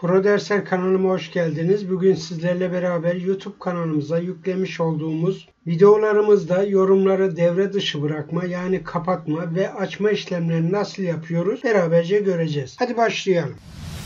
ProDersler kanalıma hoş geldiniz. Bugün sizlerle beraber YouTube kanalımıza yüklemiş olduğumuz videolarımızda yorumları devre dışı bırakma yani kapatma ve açma işlemlerini nasıl yapıyoruz beraberce göreceğiz. Hadi başlayalım.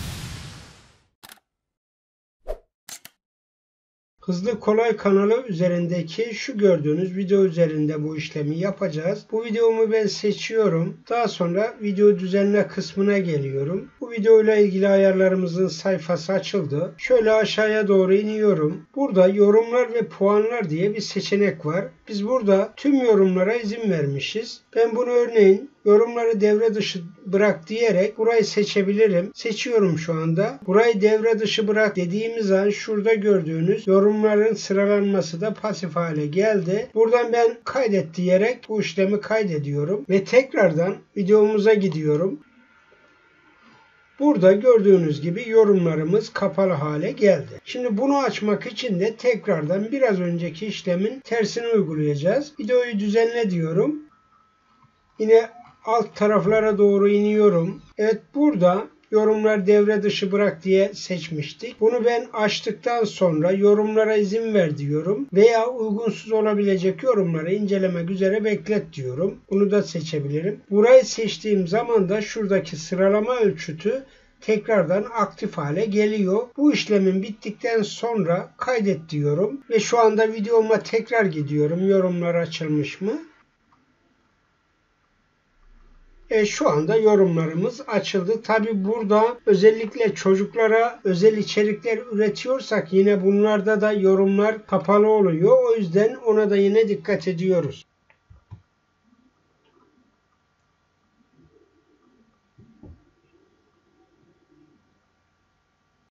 Hızlı Kolay kanalı üzerindeki şu gördüğünüz video üzerinde bu işlemi yapacağız. Bu videomu ben seçiyorum. Daha sonra video düzenle kısmına geliyorum. Bu videoyla ilgili ayarlarımızın sayfası açıldı. Şöyle aşağıya doğru iniyorum. Burada yorumlar ve puanlar diye bir seçenek var. Biz burada tüm yorumlara izin vermişiz. Ben bunu örneğin yorumları devre dışı bırak diyerek burayı seçebilirim. Seçiyorum şu anda. Burayı devre dışı bırak dediğimiz an şurada gördüğünüz yorumların sıralanması da pasif hale geldi. Buradan ben kaydet diyerek bu işlemi kaydediyorum. Ve tekrardan videomuza gidiyorum. Burada gördüğünüz gibi yorumlarımız kapalı hale geldi. Şimdi bunu açmak için de tekrardan biraz önceki işlemin tersini uygulayacağız. Videoyu düzenle diyorum. Yine alt taraflara doğru iniyorum. Evet, burada yorumlar devre dışı bırak diye seçmiştik. Bunu ben açtıktan sonra yorumlara izin ver diyorum. Veya uygunsuz olabilecek yorumları incelemek üzere beklet diyorum. Bunu da seçebilirim. Burayı seçtiğim zaman da şuradaki sıralama ölçütü tekrardan aktif hale geliyor. Bu işlemin bittikten sonra kaydet diyorum. Ve şu anda videoma tekrar gidiyorum. Yorumlar açılmış mı? Şu anda yorumlarımız açıldı. Tabi burada özellikle çocuklara özel içerikler üretiyorsak yine bunlarda da yorumlar kapalı oluyor. O yüzden ona da yine dikkat ediyoruz.